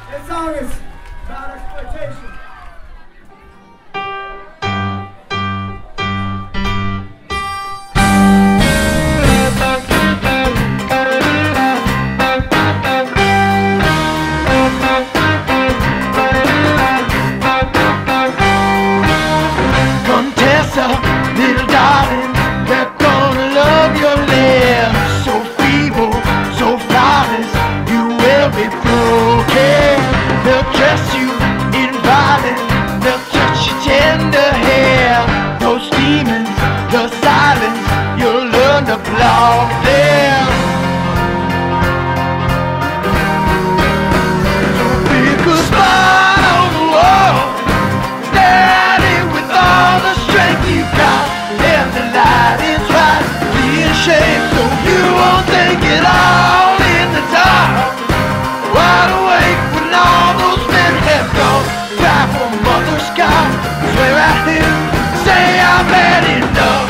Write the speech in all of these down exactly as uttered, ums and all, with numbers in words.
This song is about exploitation. Contessa, little darling, they're gonna love your lips. So feeble, so flawless, you will be broken. They'll dress you in violet, they'll touch your tender hair. Those demons, the silence, you'll learn to block them. So pick a spot on the wall, standing with all the strength you got. And the light is right, being shaped so you won't think it all in the dark. Wide awake when all those men have gone. Cry for Mother Sky, swear at him, say I've had enough.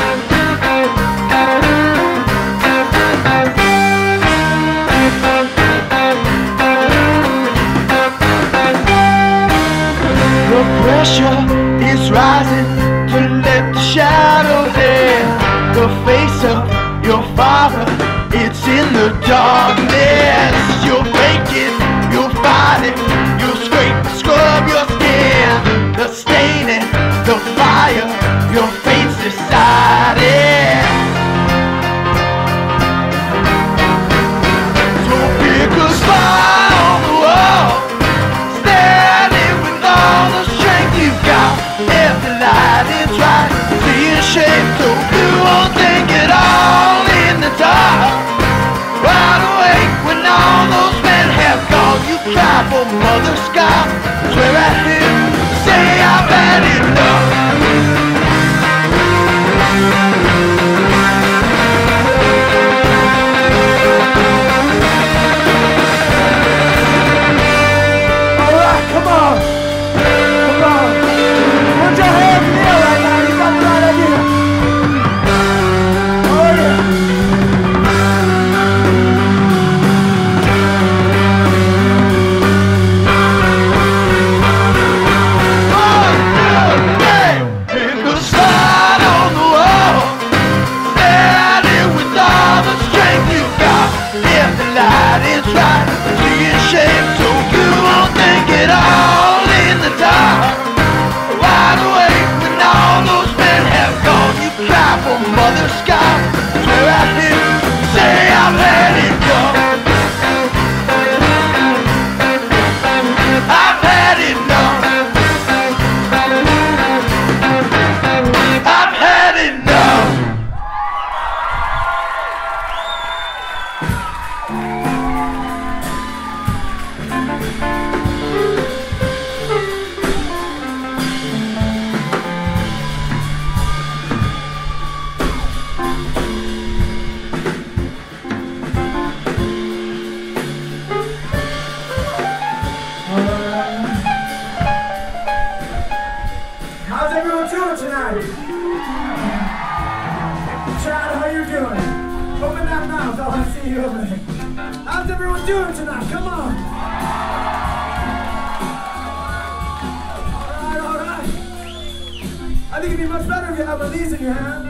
The pressure is rising to let the shadows in. The face of your father, it's in the darkness. You'll break it, you'll fight it, you'll scrape and scrub your skin. The stain and the fire, your fate's decided. So pick a spot on the wall, standing with all the strength you've got. If the light is right, being shaped so you won't think it all in the dark. Wide awake when all those men have gone. You cry for Mother Sky, swear at him, say I've had enough. Alright, come on! Come on! Put your hands in the air right now, you got the right idea! Oh yeah! One, two, three. Pick a spot on the wall, standing with all the strength you've got. If the light is right, being shaped so you won't think it all in the dark. Wide awake when all those men have gone. You cry for Mother Sky, swear at him, say I've had enough. I've had enough. I've had enough. How's everyone doing tonight? Chad, how you doing? Open that mouth, I want to see you over there. How's everyone doing tonight? Come on! Alright, alright. I think it'd be much better if you have one of these in your hand.